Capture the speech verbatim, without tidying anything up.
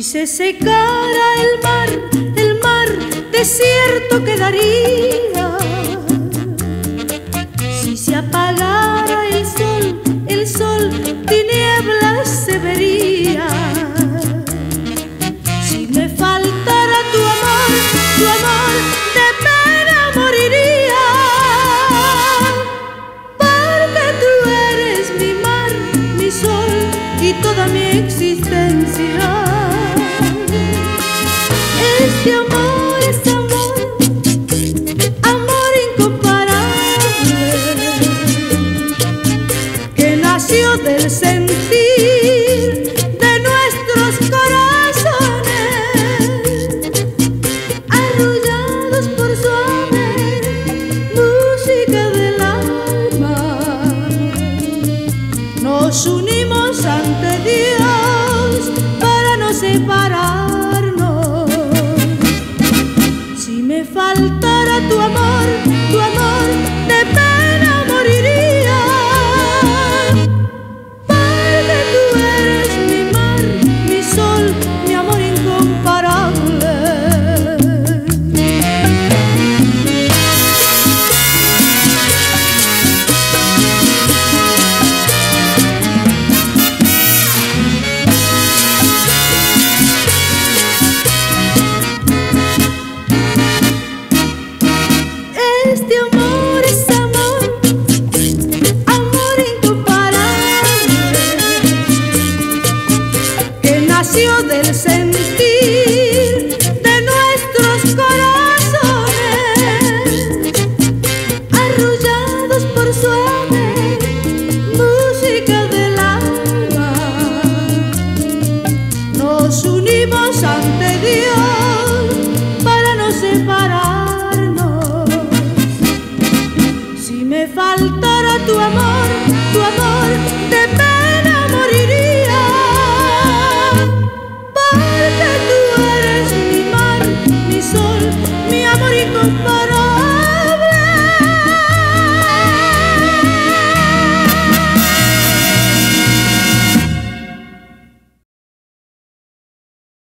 se secara el mar, el mar desierto quedaría. Si se apagara el sol, el sol tinieblas se vería. Si me faltara tu amor, tu amor de pena moriría. Porque tú eres mi mar, mi sol y toda mi existencia. Este amor es amor, amor incomparable, que nació del sentir de nuestros corazones, arrullados por suave música del alma. Nos unimos ante Dios para no separarnos. Si me faltara tu amor, tu amor de pena moriría. Porque tú eres mi mar, mi sol, mi amor incomparable. Este amor es amor, amor incomparable, que nació del sentir de nuestros corazones, arrullados por suave música del alma. Nos unimos ante Dios para no separarnos. Si me faltara tu amor, tu amor de pena